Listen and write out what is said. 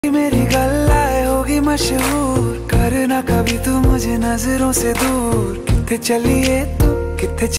मेरी गल्लाए होगी मशहूर, करना कभी तू मुझे नजरों से दूर। किथे चलिए तू किथे